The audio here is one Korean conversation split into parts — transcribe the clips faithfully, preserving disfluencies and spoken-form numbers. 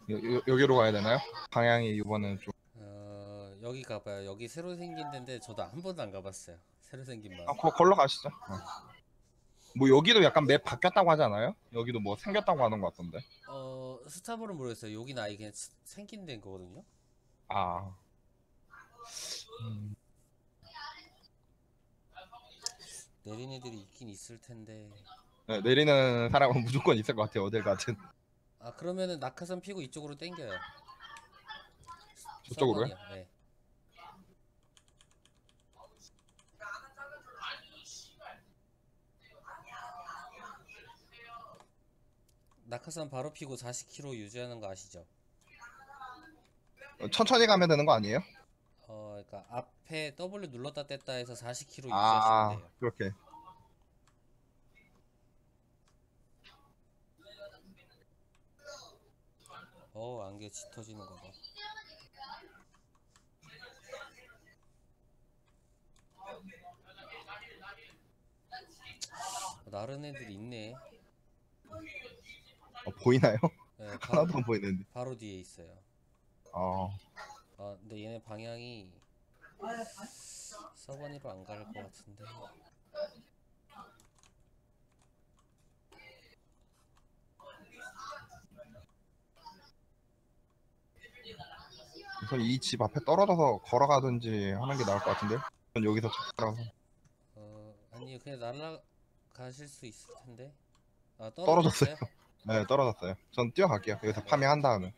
여, 여, 여기로 가야 되나요? 방향이 이번에는 좀. 어, 여기 가봐요. 여기 새로 생긴 데인데 저도 한 번도 안 가봤어요. 새로 생긴 아, 마을. 거, 걸로 가시죠. 어. 뭐 여기도 약간 맵 바뀌었다고 하지 않아요? 여기도 뭐 생겼다고 하는 것 같던데. 어, 스타브는 모르겠어요. 여기는 아예 그냥 스- 생긴 데인 거거든요. 아, 음, 내린 애들이 있긴 있을 텐데. 네, 내리는 사람은 무조건 있을 것 같아요. 어딜 가든. 아, 그러면은 낙하산 피고 이쪽으로 땡겨요. 저쪽으로요? 서번이요. 네. 낙하산 바로 피고 사십 킬로미터 유지하는 거 아시죠? 어, 천천히 가면 되는 거 아니에요? 어, 그러니까 앞에 더블유 눌렀다 뗐다 해서 사십 킬로미터 유지하시면 아, 돼요. 그렇게. 어, 안개 짙어지는 거 봐. 어, 나른 애들이 있네. 어, 보이나요? 네, 바로 하나도 안 보이는데. 바로 뒤에 있어요. 어, 아, 근데 얘네 방향이 서버니로 안 갈 것 같은데. 우선 이 집 앞에 떨어져서 걸어가든지 하는 게 나을 것 같은데. 전 여기서 걸어서 어, 아니 그냥 날아가실 수 있을 텐데. 아, 떨어졌어요. 떨어졌어요? 네, 떨어졌어요. 전 뛰어갈게요. 여기서 파밍한 다음에.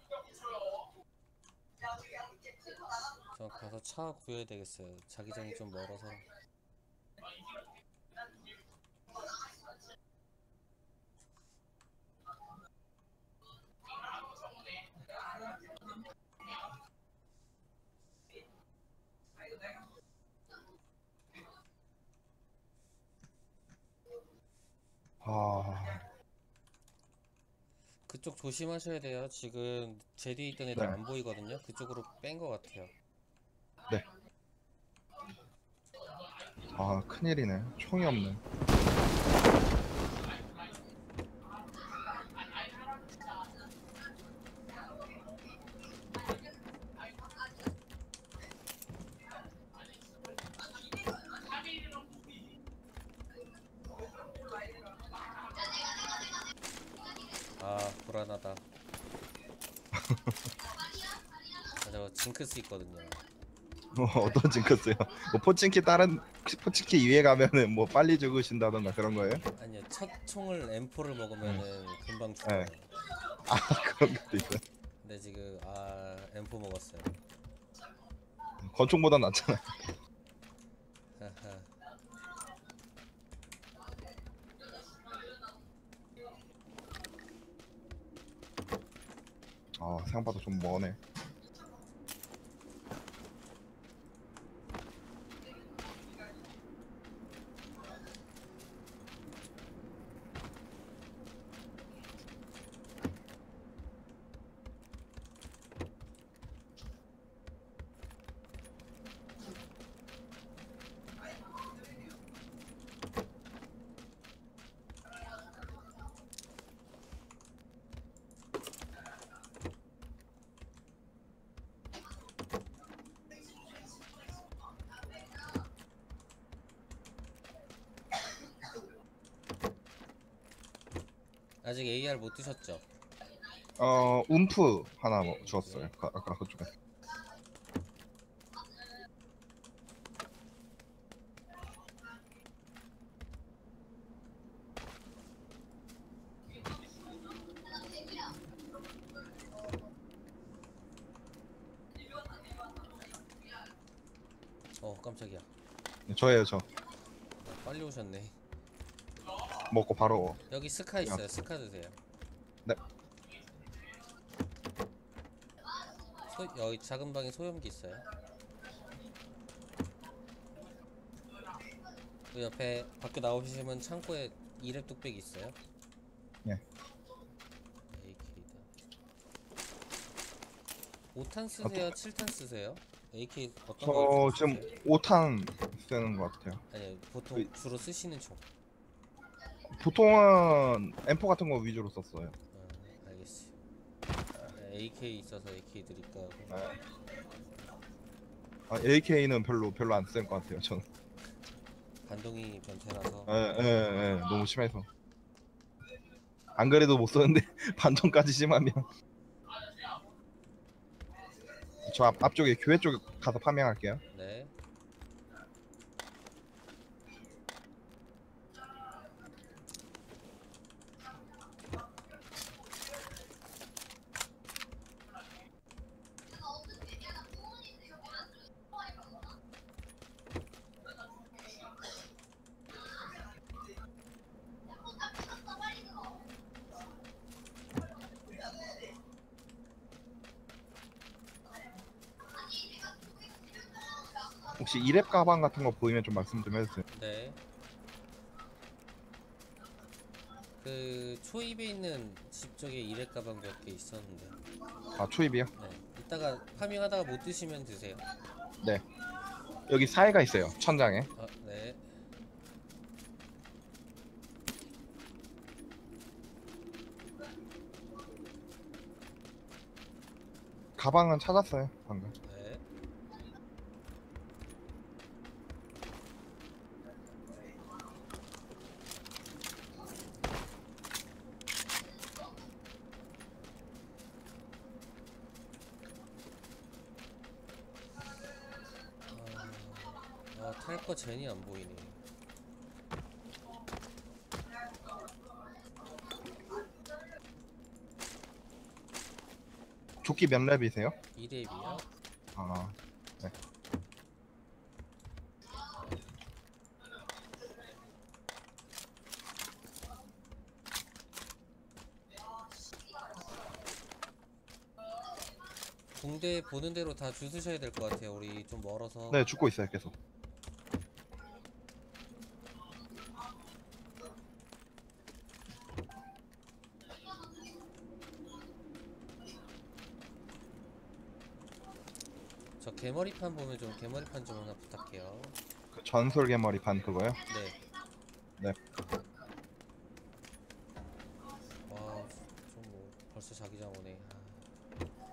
저 가서 차 구해야 되겠어요. 자기장이 좀 멀어서. 아, 그쪽 조심하셔야 돼요. 지금 제 뒤에 있던 애들 네, 안 보이거든요. 그쪽으로 뺀 것 같아요. 네. 아, 큰일이네. 총이 없네. 아, 불안하다. 아, 저 징크스 있거든요. 어, 어떤 징크스요? 뭐 포칭키 다른 포칭키 위에 가면은 뭐 빨리 죽으신다던가 그런 거예요? 아니요, 첫 총을 엠포를 네. 먹으면은 금방 네. 죽어요. 아, 그런 것도 있어요. 근데 지금 아 엠포 먹었어요. 권총보다 낫잖아요. 하하. 아, 생각보다 좀 머네. 아직 에이알 못 드셨죠? 어, 움프 하나 뭐 주었어요. 그, 아까 그쪽에. 어, 깜짝이야. 네, 저예요, 저. 어, 빨리 오셨네. 먹고 바로. 여기 스카 야, 있어요. 스카 드세요. 네. 소, 여기 작은 방에 소염기 있어요. 그 옆에 밖에 나오시면 창고에 이랩 뚝배기 있어요. 예. 에이케이다. 오 탄 아, 또, 쓰세요? 칠 탄 쓰세요? 에이케이 어떤 거 주로 저 지금 쓰세요? 오 탄 쓰는 것 같아요. 아니 보통 그, 주로 쓰시는 총. 보통은 엠포 같은 거 위주로 썼어요. 어, 알겠어요. 에이케이 있어서 에이케이 드릴까요? 네. 아, 에이케이는 별로 별로 안 쓸 것 같아요. 저는. 반동이 변태라서. 예, 예, 예, 너무 심해서. 안 그래도 못 썼는데 반전까지 심하면. 저 앞, 앞쪽에 교회 쪽 가서 파밍할게요. 네. 혹시 이랩 가방 같은 거 보이면 좀 말씀 좀 해주세요. 네. 그 초입에 있는 집 쪽에 이렉 가방 몇 개 있었는데. 아, 초입이요? 네. 이따가 파밍하다가 못 드시면 드세요. 네. 여기 사이가 있어요. 천장에. 아, 네. 가방은 찾았어요. 방금. 네. 아, 아, 탈 거 젠이 안 보이네. 조끼 몇 랩이세요? 이 렙이요? 아, 네. 붕대 보는 대로 다 주스셔야 될 것 같아요. 우리 좀 멀어서. 네, 죽고 있어요, 계속. 저 개머리판 보면 좀 개머리판 좀 하나 부탁해요. 그 전설 개머리판 그거요? 네. 네. 와, 좀 뭐 벌써 자기장 오네. 아.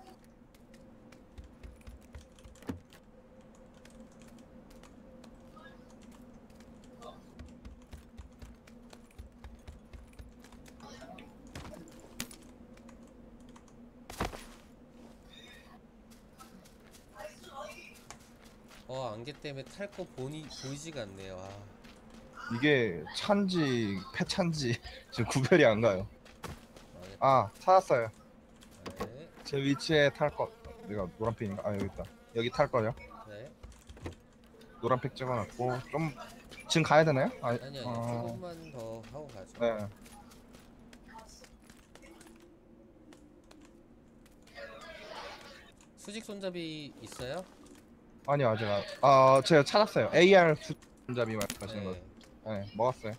어, 안개 때문에 탈 거 보니 보이지가 않네요. 아, 이게 찬지 폐찬지 지금 구별이 안 가요. 망했다. 아, 찾았어요. 네, 제 위치에 탈 거. 내가 노란색인가? 아, 여기 있다. 여기 탈 거요. 네. 노란색 찍어놨고 좀 지금 가야 되나요? 아, 아니 아니 어, 조금만 더 하고 가죠. 네. 수직 손잡이 있어요? 아니요, 아직 안. 아, 제가 찾았어요. 에이알 손잡이 말하시는 거. 네. 네, 먹었어요.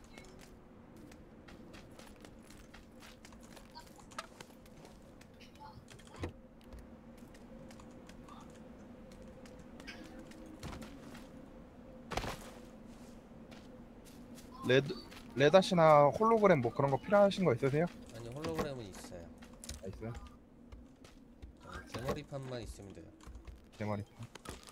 레드 레닷이나 홀로그램 뭐 그런 거 필요하신 거 있으세요? 아니 홀로그램은 있어요. 아, 있어요. 어, 개머리판만 있으면 돼요. 개머리판.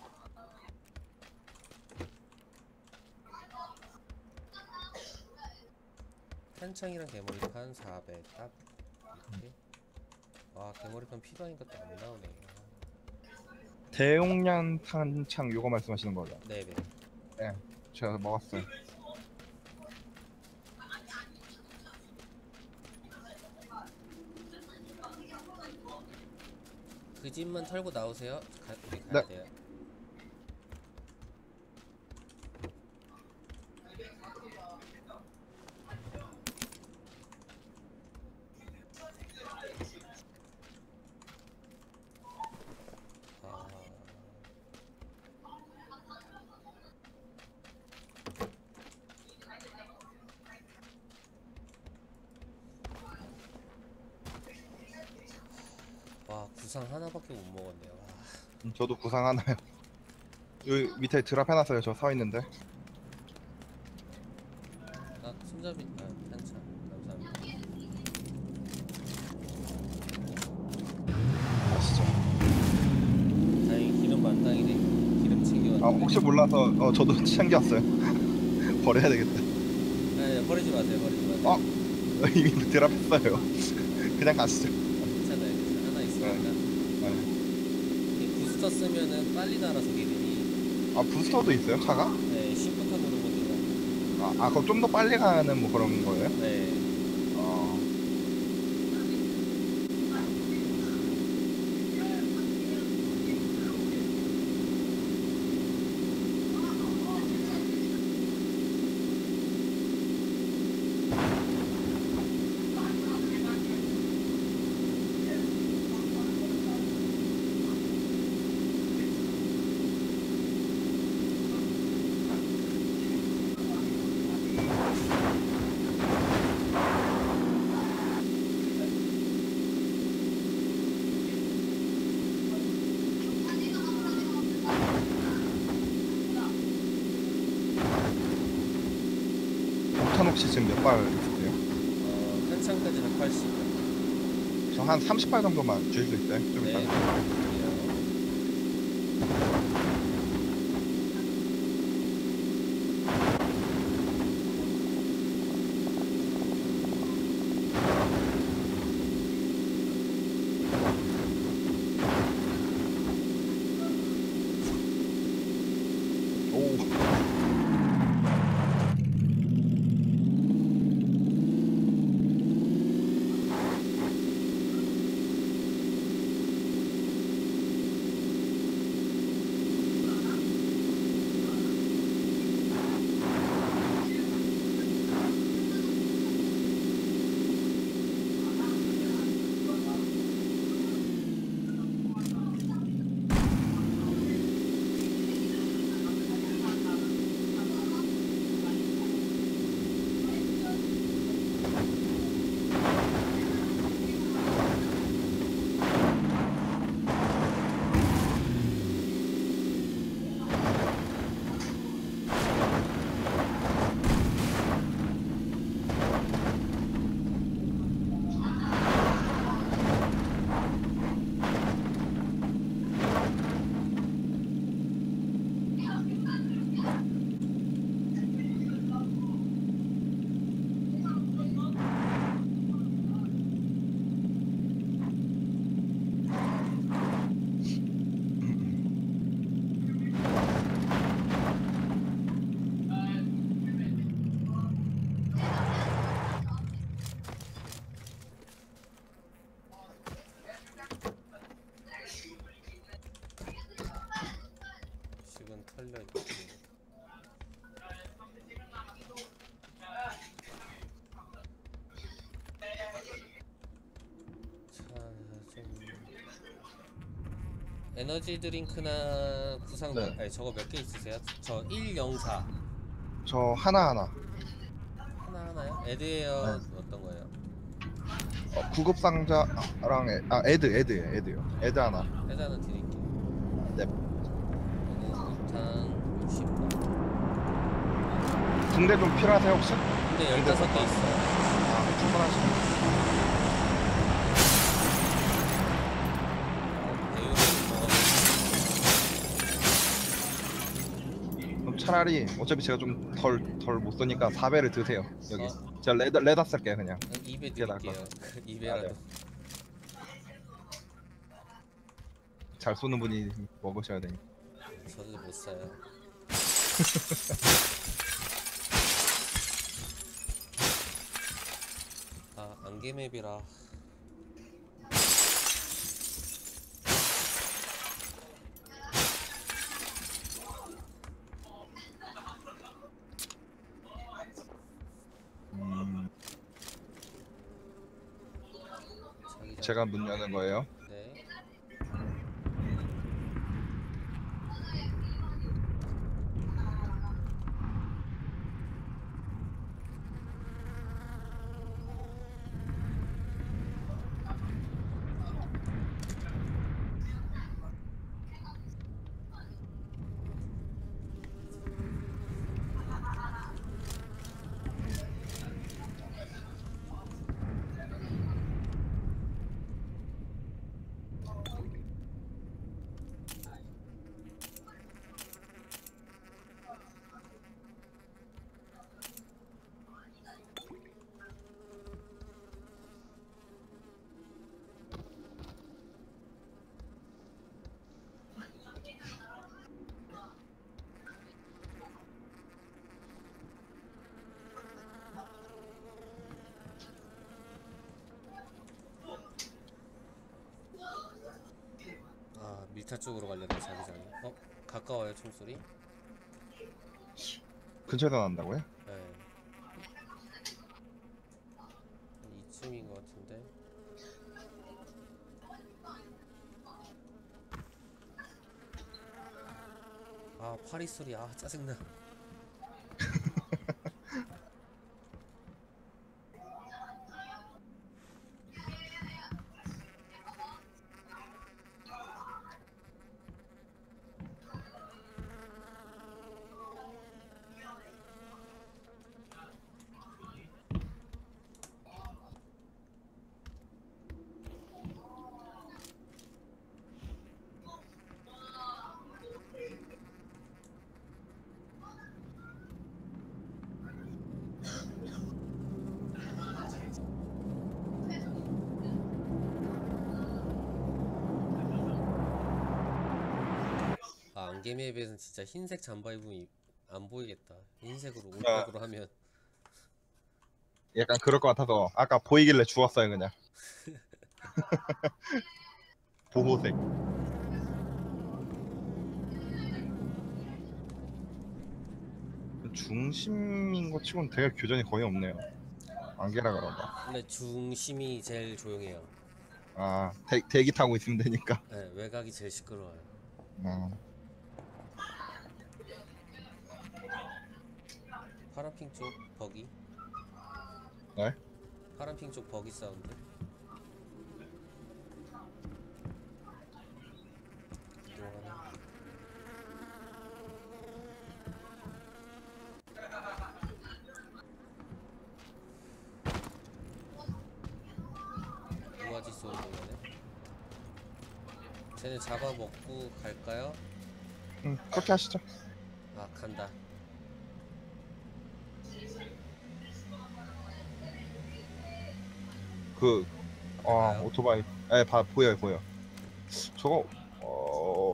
탄창이랑 개머리판 사백 딱 이렇게. 와 개머리판 필요한 것도 안 나오네. 대용량 탄창 요거 말씀하시는 거죠? 네네. 네, 제가 먹었어요. 그 집만 털고 나오세요. 가, 우리 가야 네. 돼요. 아, 와 구상 하나밖에 못 먹었네요. 와. 음, 저도 구상 하나요. 여기 밑에 드랍 해놨어요. 저 서 있는데. 아 손잡이 아 탄창 감사합니다. 가시죠. 다행히 기름 만땅이네. 기름 챙겨왔네. 아 혹시 몰라서 어 저도 챙겼어요. 버려야 되겠다. 아니, 버리지 마세요. 버리지 마세요. 어? 이미 드랍했어요. 그냥 가시죠. 괜찮아요. 괜찮아요. 하나 있으니까. 네. 이 부스터 쓰면은 빨리 날아서 기름이. 아 부스터도 있어요 차가? 네, 시프터 누르면 돼요. 아, 아 그럼 좀 더 빨리 가는 뭐 그런 거예요? 네. 어. 폭탄 혹시 지금 몇 발 있으세요? 어, 한 창까지 백팔십. 저 한 삼십 발 정도만 줄 수 있어요? 좀 네. 이따. 오. 식은 털려 있고. 자, 좀 에너지 드링크나 구상 네. 몇, 아니 저거 몇 개 있으세요? 저 일영사 저 하나하나. 하나 하나요? 에드에어 어떤 거예요? 어, 구급 상자랑 애, 아 애드 애드예요 애드요. 애드 하나. 에드 하나 드릴게요. 네. 그리고 구탄 육십 번. 붕대 좀 필요하세요 혹시? 근데 열다섯 개 있어요. 아 충분하시죠. 그럼 차라리 어차피 제가 좀 덜 덜 못 쏘니까 사 배를 드세요 여기. 어? 제가 레다 레다 쓸게요 그냥. 이 배 그게 나을 드릴게요. 것 이 배라도. 아, 네. 잘 쏘는 분이 먹으셔야 되니까. 저도 못 사요. 아, 안개맵이라. 음, 자기장. 제가 문 여는 거예요. 네. 쪽으로 가려는 자기장이. 어? 가까워요 총소리? 근처에서 난다고요? 네. 이쯤인 것 같은데. 아 파리 소리 아 짜증나. 아 안개미에 비해서는 진짜 흰색 잠바 입으면 안 보이겠다. 흰색으로 아. 올백으로 하면. 약간 그럴 것 같아서 아까 보이길래 주웠어요 그냥. 보호색. 중심인 것 치고는 되게 교전이 거의 없네요. 안개라 그런가. 근데 중심이 제일 조용해요. 아 대, 대기 타고 있으면 되니까. 네, 외곽이 제일 시끄러워요. 아, 파란핑 쪽 버기. 네? 파란핑 쪽 버기 사운드. 이동하네. 우아지 소리 들리네. 쟤네 잡아먹고 갈까요? 음 그렇게 하시죠. 아 간다. 그 아, 가요? 오토바이. 예, 봐 보여요 보여. 저거 어,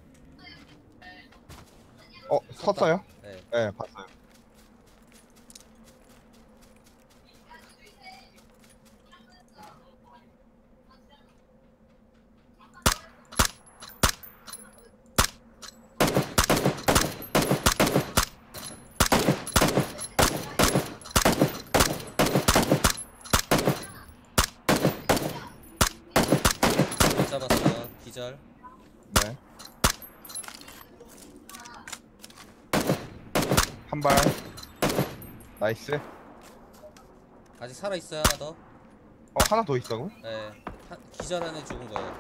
어 섰어요? 네. 예, 봤어요. 못 잡았어요. 기절. 네. 한 발. 나이스. 아직 살아 있어요 하나 더. 어 하나 더 있다고? 네. 한, 기절 안에 죽은 거예요.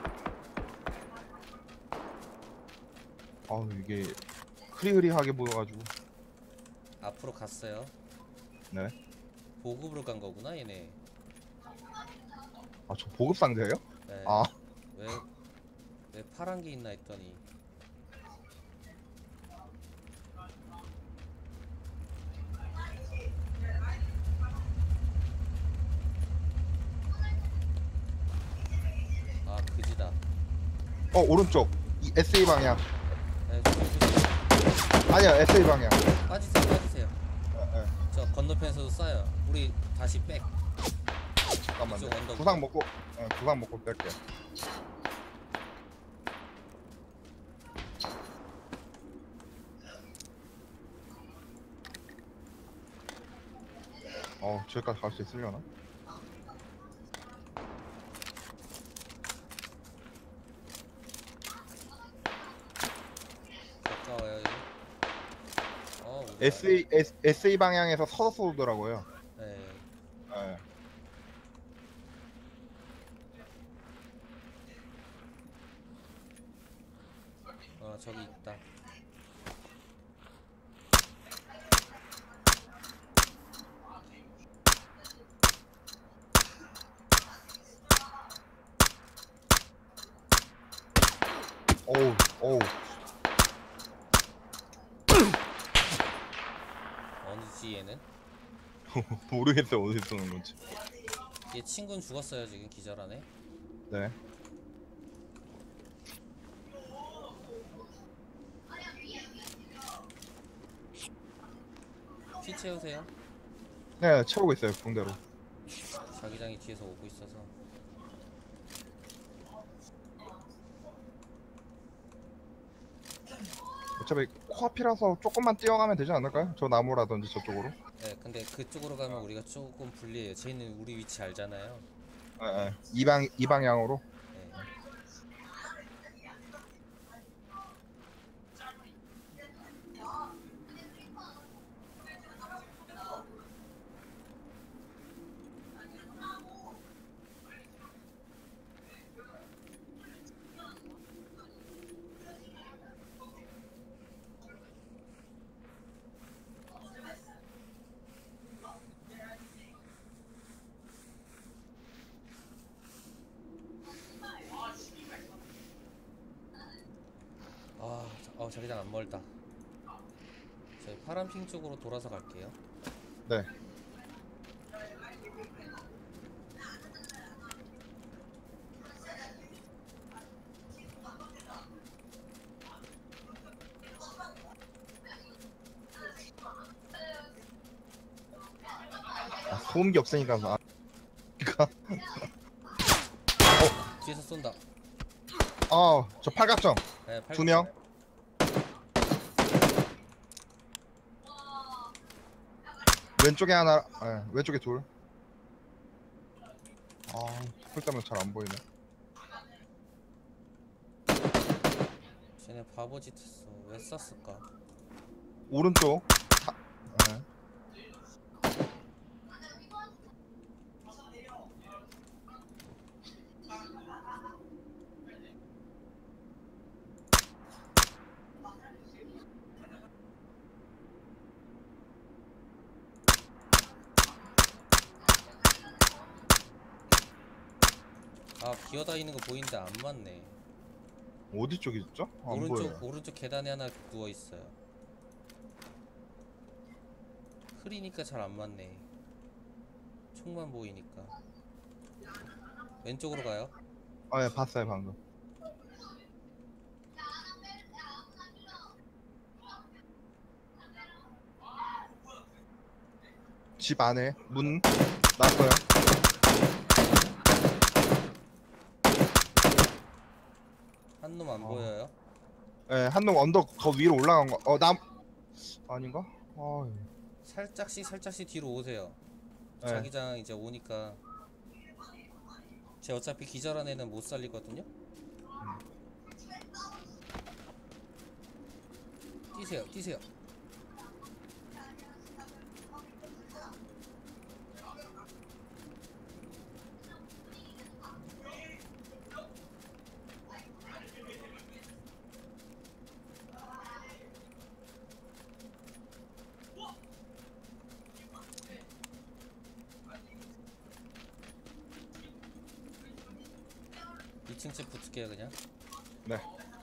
아 이게 흐리흐리하게 보여가지고. 앞으로 갔어요. 네. 보급으로 간 거구나 얘네. 아 저 보급 상자예요? 네. 아 왜, 왜 파란 게 있나 했더니. 아 그지다. 어 오른쪽 이 에스에이 방향. 네, 조심, 아니야 에스에이 방향. 조심. 빠지세요 빠지세요. 예, 예. 저 건너편에서도 쏴요. 우리 다시 백. 잠깐만요. 이쪽 언덕. 구상 먹고 예, 구상 먹고 뺄게. 어 저기까지 갈 수 있으려나? 가까워요 이거. 어 우리 에스에이 에스, 에스에이 방향에서 서서 쏘더라고요. 네. 예. 어 저기 있다. 어우 어우 어느지 얘는? 모르겠어요 어디서 쏘는 건지. 얘 친구는 죽었어요 지금 기절 안에. 네. 피 채우세요. 네 채우고 있어요 붕대로. 자기장이 뒤에서 오고 있어서. 어차피 코앞이라서 조금만 뛰어가면 되지 않을까요? 저 나무라든지 저쪽으로. 네, 근데 그쪽으로 가면 우리가 조금 불리해요. 쟤는 우리 위치 알잖아요. 예, 예. 이방 이 방향으로. 네. 아, 자- 어, 자기장 안 멀다. 저희 파란핑 쪽으로 돌아서 갈게요. 네. 아, 소음기 없으니까 아, 뒤에서 쏜다. 아, 저 팔각정 네, 팔 두 명. 왼쪽에 하나, 예, 왼쪽에 둘. 아, 풀 때문에 잘 안 보이네. 쟤네 바보짓 했어. 왜 쐈을까? 오른쪽. 사, 예. 아, 기어다니는 거 보이는데 안 맞네. 어디 쪽이 있죠? 안 오른쪽 보여요. 오른쪽 계단에 하나 누워 있어요. 흐리니까 잘 안 맞네. 총만 보이니까. 왼쪽으로 가요. 아, 예, 봤어요 방금. 집 안에 문 났어요. 한 놈 안 어. 보여요. 예, 한 놈 언덕 더 위로 올라간 거. 어, 남 아닌가? 아, 살짝씩 살짝씩 뒤로 오세요. 예. 자기장 이제 오니까. 쟤 어차피 기절한 애는 못 살리거든요. 뛰세요, 뛰세요. 이 층 집 붙을게요 그냥. 네.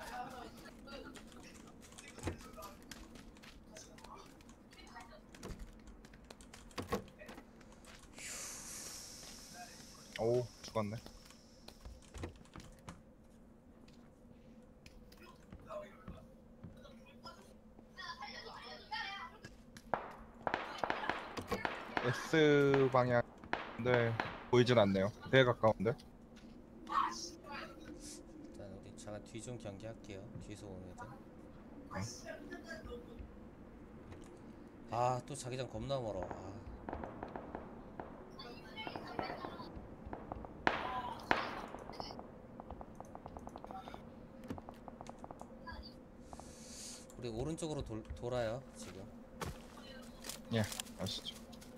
오, 죽었네. S 방향. 네, 보이진 않네요. 되게 가까운데. 일단 우리 잠깐 뒤 좀 경계할게요. 뒤에서 오는 애들. 아, 또 자기장 겁나 멀어. 아. 우리 오른쪽으로 돌, 돌아요 지금. 예, 아시죠.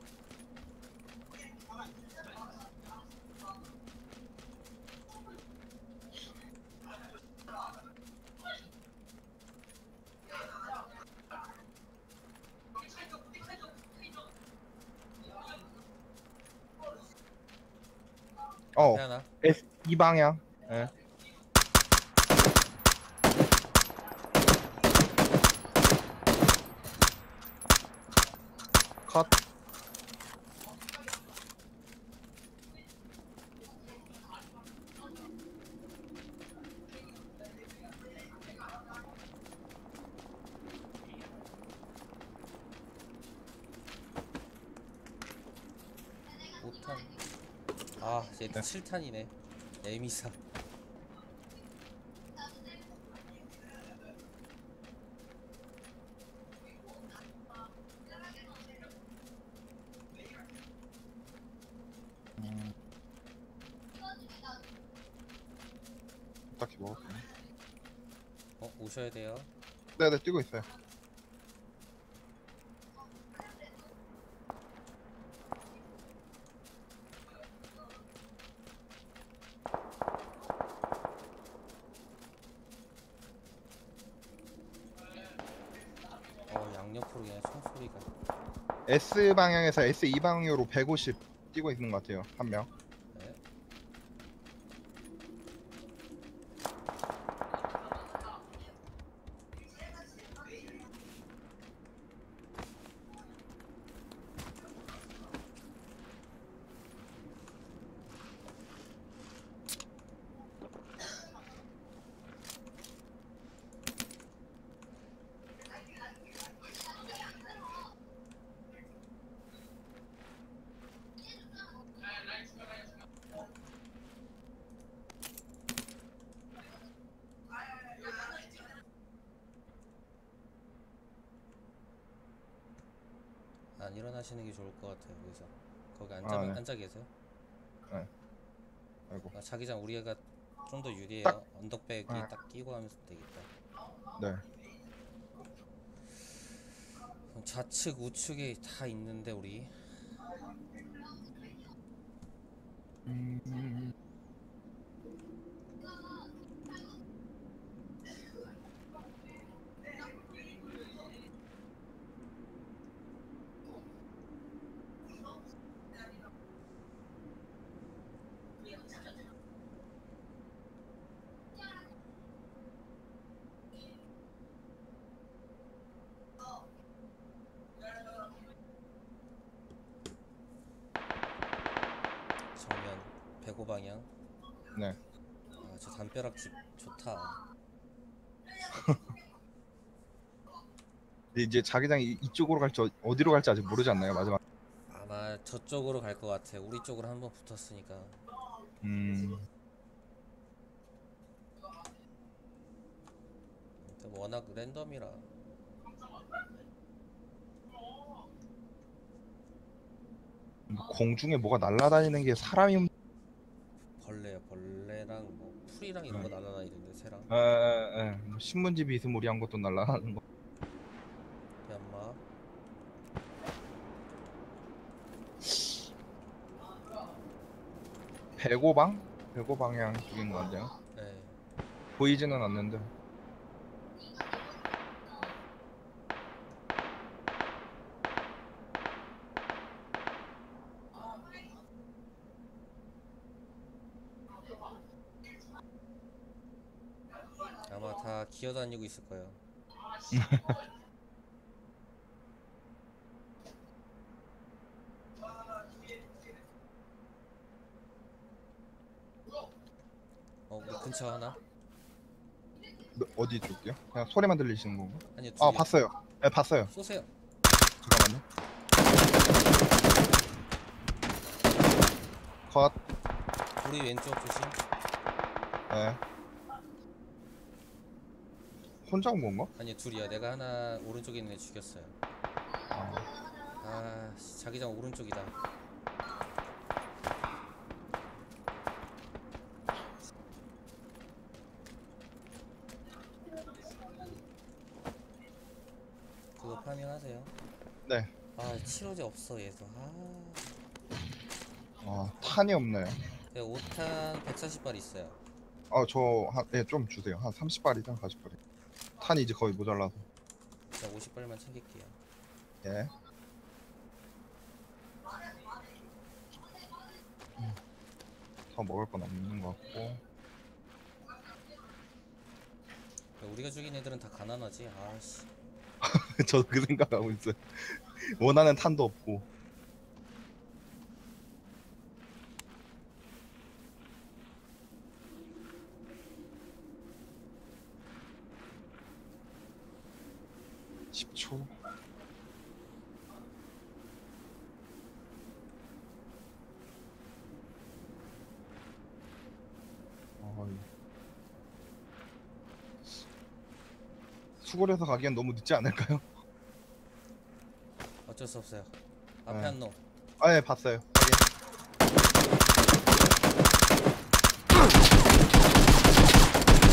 어, 하나. S 이 방향. 예. 컷. 오 탄. 아, 얘 네. 칠 탄이네. 에미사. 딱히 먹었어요. 어 오셔야 돼요. 네네 뛰고 있어요. 어 양옆으로 그냥 총소리가. S 방향에서 에스 이 방향으로 백오십 뛰고 있는 것 같아요. 한 명. 네. 안 일어나시는 게 좋을 것 같아요. 여기서 거기 앉아 아, 네. 앉아 계세요. 아이고. 아, 자기장 우리가 좀 더 유리해요. 딱- 언덕백이 아. 딱 끼고 하면서 되겠다. 네. 그럼 좌측 우측에 다 있는데 우리 음... 정면 백오 방향. 네. 아, 저 담벼락 집 좋다. 근데 이제 자기장이 이- 이쪽으로 갈지 어- 어디로 갈지 아직 모르지 않나요? 마지막. 아마 저쪽으로 갈 것 같아. 우리 쪽으로 한번 붙었으니까. 음. 근데 워낙 랜덤이라. 뭐 공중에 뭐가 날아다니는 게 사람이 움- 벌레요. 벌레랑 뭐 풀이랑 이런 거 날아다니던데 새랑. 에, 에, 에. 뭐 신문지 비스무리한 것도 날아가는 거. 연마. 백오 방? 백오 방향 쪽인 것 같아요. 네. 보이지는 않는데. 아마 다 기어다니고 있을 거예요. 어 우리 근처 하나? 너- 어디 쪽이요? 그냥 소리만 들리시는 건가? 아니요 아 둘이요. 봤어요. 네 봤어요. 쏘세요. 잠깐만요. 컷. 우리 왼쪽 조심. 네. 혼자 온 건가? 아니요 둘이야. 내가 하나 오른쪽에 있는 애 죽였어요. 아, 아 씨, 자기장 오른쪽이다. 그거 파밍하세요. 네. 아 치료제 없어 얘도. 아 아 탄이 없네요. 내가 오 탄 백사십 발 있어요. 아저한예좀 주세요. 한 삼십 발이든 사십 발이. 탄이 이제 거의 모자라서. 제가 오십 발만 챙길게요. 예. 음, 더 먹을 건 없는 것 같고. 우리가 죽인 애들은 다 가난하지. 아씨. 저도 그 생각하고 있어요. 원하는 탄도 없고. 십 초. 어이. 수골에서 가기엔 너무 늦지 않을까요? 어쩔 수 없어요. 앞에 네. 한 놈. 아, 예, 봤어요. 확인.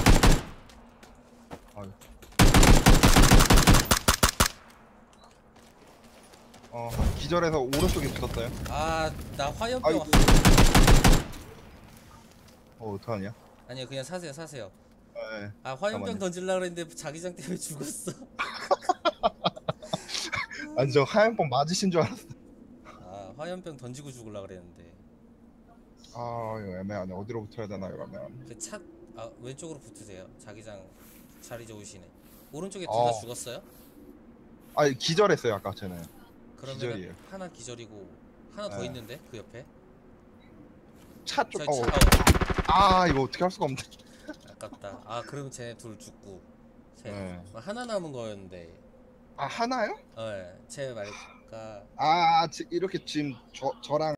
어 기절해서 오른쪽에 붙었어요. 아, 나 화염병. 아이고. 어 어떡하냐? 아니요, 그냥 사세요, 사세요. 네. 아, 화염병 잠깐만요. 던질라 그랬는데 자기장 때문에 죽었어. 아니 저 하얀뽕 맞으신 줄 알았어. 아, 화염병 던지고 죽을라 그랬는데. 아 이거 애매하네. 어디로 붙어야 되나 이러면. 그 차, 아, 왼쪽으로 붙으세요. 자기장 자리 좋으시네. 오른쪽에 둘 다 어. 죽었어요? 아 기절했어요 아까 쟤는. 그러면 기절이에요. 하나 기절이고 하나 더 네. 있는데 그 옆에. 차 저 쪽. 차, 어. 어, 아 이거 어떻게 할 수가 없네. 아깝다. 아, 그러면 쟤네 둘 죽고 셋. 네. 하나 남은 거였는데. 아 하나요? 어, 예. 쟤 말까. 아 지- 이렇게 지금 저 저랑